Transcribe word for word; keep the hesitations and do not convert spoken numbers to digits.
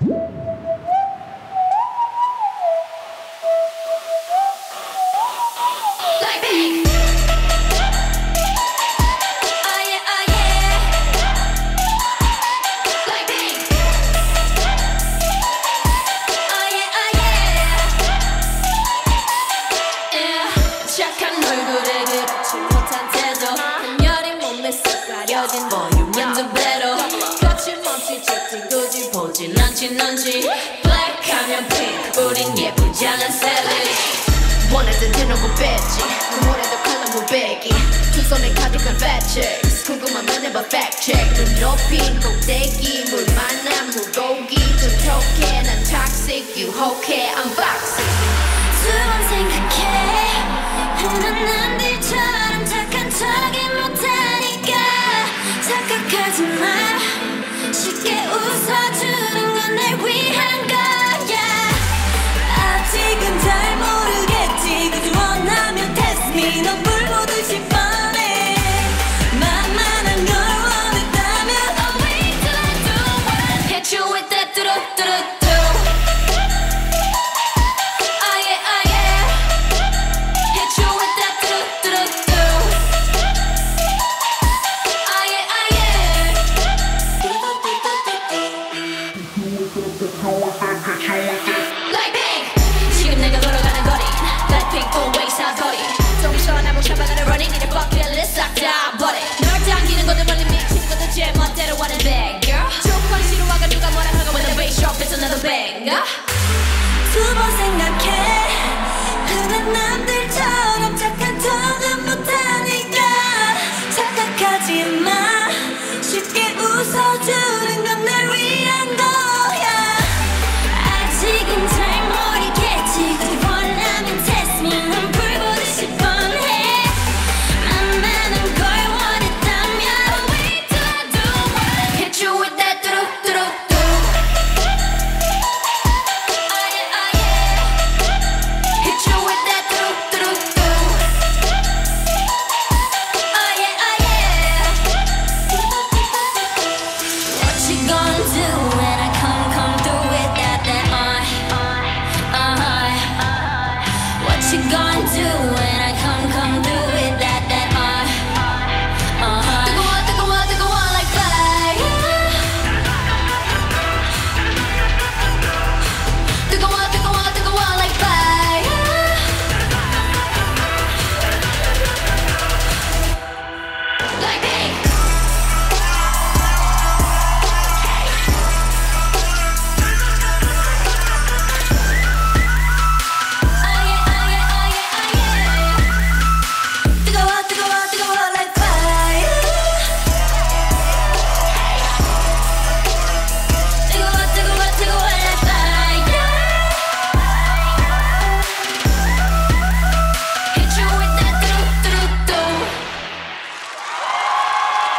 블랙핑크. Oh yeah, oh yeah. 블랙핑크. Oh yeah, oh yeah. Yeah. 착한 얼굴에 그렇지 못한 태도, 한여린 몸에 쏙 가려진 볼륨은 두 배로, 거침없이 찍지 굳이 보진 않지 넌지. 블랙하면 핑크, 우린 예쁘지 않은 셀리. 원하던 대놓고 뺐지, 노래도 칼라 무배기, 두 손에 가득한 fat checks. 궁금하면 해봐 fact check. 눈 높인 꼭대기, 물 만난 물고기. 좀 촉해 난 toxic, 유혹해 unboxing. 두 번 생각해, 흔한 남들처럼 착한 척이 못하니까 착각하지 마. 쉽게 웃어주는 건 날 위한 거야. 아직은 잘 모르겠지. 그저 원하면 test me. 넌 물 보듯이 뻔해. 만만한 걸 원했다면 oh wait till I do what hit you with that 뚜두뚜두. Oh yeah, oh yeah. Hit you with that 뚜두뚜두. Oh yeah, oh yeah.